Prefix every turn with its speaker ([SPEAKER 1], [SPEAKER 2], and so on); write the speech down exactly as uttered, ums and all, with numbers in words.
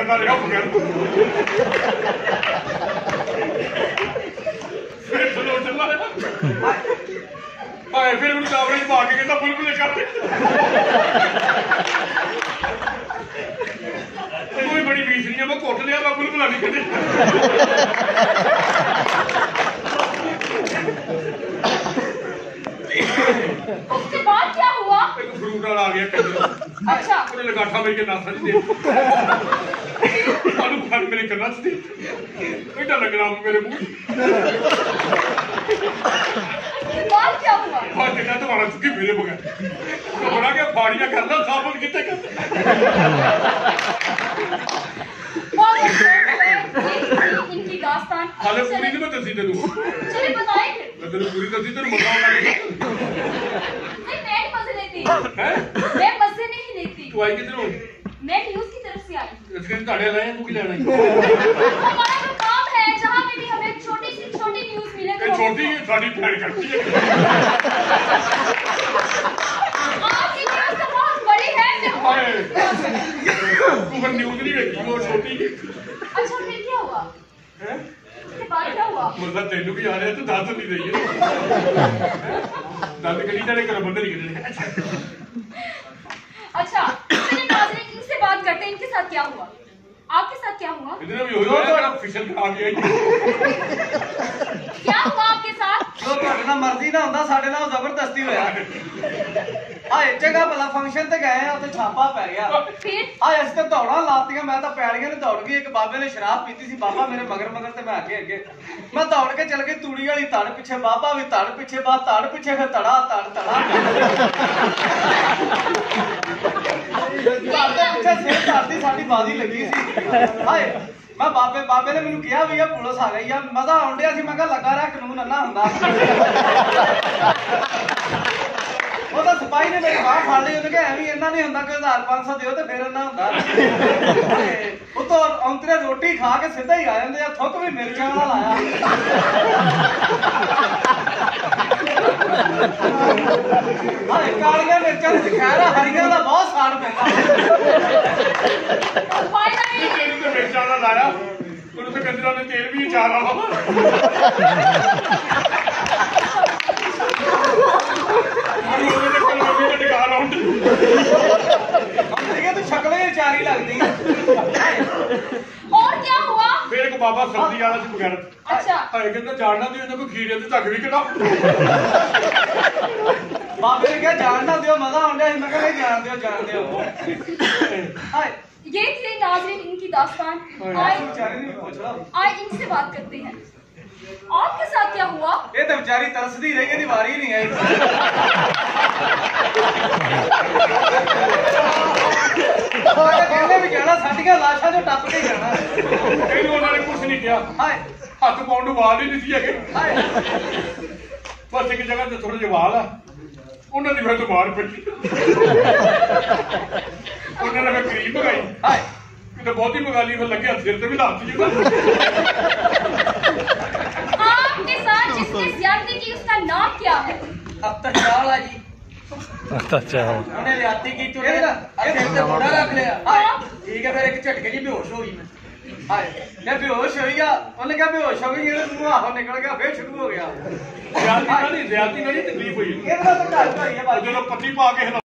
[SPEAKER 1] करता रहा बगैर फिर चलो चला भाई फिर उन्हें कावरे च पा के कहता बुलबुल कर कोई बड़ी बीसरी है मैं घुट लिया मैं बुलबुला नहीं कदे
[SPEAKER 2] उसके बाद क्या हुआ?
[SPEAKER 1] एक फ्रूट वाला आ गया कंजर
[SPEAKER 2] अच्छा
[SPEAKER 1] उन्हें लगाठा मेरे के नासा नहीं दे आलू खाने मेरे करना च दे बेटा लग रहा मेरे मुंह
[SPEAKER 2] बाद क्या हुआ?
[SPEAKER 1] हाँ जिन्ना तो मारा चुकी मेरे बगैर तो बड़ा क्या फाड़ियां करना साबुन कितने करते
[SPEAKER 2] बहुत अफसोस है इनकी दास्तान।
[SPEAKER 1] हाले पूरी नहीं मैं दसी तेन
[SPEAKER 2] चलिए बताएं फिर।
[SPEAKER 1] मैं तेन पूरी दसी तेन मजा आना
[SPEAKER 2] नहीं मैं नहीं मजे लेती
[SPEAKER 1] है
[SPEAKER 2] मैं मजे नहीं लेती।
[SPEAKER 1] तू आई किधरों
[SPEAKER 2] मैं न्यूज़ की तरफ से आई।
[SPEAKER 1] इसके ताड़े लाए तू की लेना
[SPEAKER 2] हमारा जो काम है जहाँ पे भी हमें छोटी सी छोटी न्यूज़ मिले तो
[SPEAKER 1] छोटी साड़ी फैन करती है
[SPEAKER 2] आपकी न्यूज़ तो बहुत बड़ी है।
[SPEAKER 1] तू फिर न्यूज़ नहीं देखी वो छोटी
[SPEAKER 2] अच्छा फिर क्या हुआ? उसके बाद क्या हुआ?
[SPEAKER 1] मतलब तेनू भी आ रहा है तो दस नहीं रही है दंद कड़ी तेरे घर बंद नहीं करने
[SPEAKER 2] अच्छा चलिए नाज़रीन इनसे बात करते हैं इनके साथ क्या हुआ? आपके साथ क्या हुआ?
[SPEAKER 1] इधर भी हो गया फिशल करा के आई
[SPEAKER 2] क्या हुआ आपके साथ?
[SPEAKER 3] जो ਤੁਹਾਡੇ ਨਾਲ ਮਰਜ਼ੀ ਨਾ ਹੁੰਦਾ ਸਾਡੇ ਨਾਲ ਜ਼ਬਰਦਸਤੀ ਹੋਇਆ ਆ ਇੱਕ ਜਗ੍ਹਾ ਭਲਾ ਫੰਕਸ਼ਨ ਤੇ ਗਏ ਆ ਉੱਥੇ ਛਾਪਾ ਪੈ ਗਿਆ
[SPEAKER 2] फिर
[SPEAKER 3] ਆ ਇਸ ਤੇ ਦੌੜਾਂ ਲਾਤੀਆਂ ਮੈਂ ਤਾਂ ਪੈਲੀਆਂ ਨੇ ਦੌੜ ਗਈ ਇੱਕ ਬਾਬੇ ਨੇ ਸ਼ਰਾਬ ਪੀਤੀ ਸੀ ਬਾਬਾ ਮੇਰੇ ਮਗਰ ਮਗਰ ਤੇ ਮੈਂ ਅੱਗੇ ਅੱਗੇ ਮੈਂ ਦੌੜ ਕੇ ਚੱਲ ਗਈ ਤੂੜੀ ਵਾਲੀ ਧੜ ਪਿੱਛੇ ਬਾਬਾ ਵੀ ਧੜ ਪਿੱਛੇ ਬਾ ਧੜ ਪਿੱਛੇ ਫਿਰ ਧੜਾ ਧੜ ਧੜਾ ਧੜ ਦੇ ਪਿੱਛੇ ਸਿਰ ਧੜਦੀ ਸਾਡੀ ਬਾਜ਼ੀ ਲੱਗੀ ਸੀ ਹਾਏ मैं बाबे बाबे ने मैंने कहा भैया पुलिस आ गई है मजा आउन दिया सी मैं कहा लगा रहा कानून अन्ना हुंदा वो तो सिपाही ने मेरी बाह फड़ ली उन्हें कहा एवं इन्ना नहीं हुंदा कि हजार पांच सौ दियो तो फिर अन्ना हुंदा वो तो औंतरे रोटी खा के सीधा ही आ जाते हैं थुक भी मिर्चां वाला लाया हाय कालियां मिर्चां खैर हरियां दा बहुत साड़ पैंदा
[SPEAKER 1] तेल तो मिर्च वाला लाया उन्होंने तो कंजरा ने तेल भी चार वाला
[SPEAKER 3] तू शक्लें चारी लगती
[SPEAKER 2] और क्या हुआ?
[SPEAKER 1] फिर एक बाबा सब्जी वाला सी बगैर
[SPEAKER 2] अच्छा
[SPEAKER 1] हाय कहता जानना दी उन्हें कोई खीरे ते झग भी कटा
[SPEAKER 3] बाबे ने कहा जान ना दियो मजा आउंदा मैं कहा नहीं जान दियो जान दियो हाय
[SPEAKER 2] ये थी नाज़रीन इनकी दास्तान। आए आए इनसे बात करते हैं आपके साथ क्या हुआ?
[SPEAKER 3] ये तो बेचारी तरसदी रही है वारी नहीं आई कहने भी जाना साडियां लाशां जो टप के जाना
[SPEAKER 1] ਇਹਨੂੰ ਉਹਨਾਂ ਨੇ ਕੁਝ ਨਹੀਂ ਕਿਹਾ
[SPEAKER 3] हाय
[SPEAKER 1] ਹੱਥ ਪਾਉਣ ਨੂੰ ਵਾਲ ਹੀ ਨਹੀਂ ਸੀ ਹੈਗੇ
[SPEAKER 3] हाय
[SPEAKER 1] ਬਸ ਇੱਕ ਜਗ੍ਹਾ ਤੇ ਥੋੜੇ ਜਿਹੇ ਵਾਲ ਆ ਉਹਨਾਂ ਦੀ ਫਿਰ ਤੋਂ ਮਾਰ ਪਈ ਉਹਨਾਂ ਨੇ ਫਿਰ ਕਰੀਮ ਮੰਗਾਈ
[SPEAKER 3] हाय
[SPEAKER 1] ਕਿਤੇ ਬਹੁਤੀ ਮੰਗਾ ਲਈ ਫਿਰ ਲੱਗੇ ਸਿਰ ਤੇ ਵੀ ਲਾਤੀ ਜੀ
[SPEAKER 2] आपके साथ जिसने ज्यादती की उसका नाम क्या है?
[SPEAKER 3] अब तक चाला जी
[SPEAKER 4] अच्छा
[SPEAKER 3] उन्हें रियाती की तुरे सिर ते मोड़ा रख लिया हाय ठीक है फिर एक झटके जी बेहोश हो गई मैं हाय मैं बेहोश हो गया उन्हें कहा बेहोश हो गई ये मुंह आहो निकल गया फिर शुरू हो गया
[SPEAKER 1] ਜ਼ਿਆਦਤੀ ਨਾਲ ਨਹੀਂ ਜ਼ਿਆਦਤੀ ਨਾਲ ਨਹੀਂ ਤਕਲੀਫ ਹੋਈ
[SPEAKER 3] ਇਹਦਾ ਤਾਂ ਘਰ ਹੋਈ ਹੈ ਬਾਜੀ
[SPEAKER 1] ਜਦੋਂ ਪੱਤੀ ਪਾ ਕੇ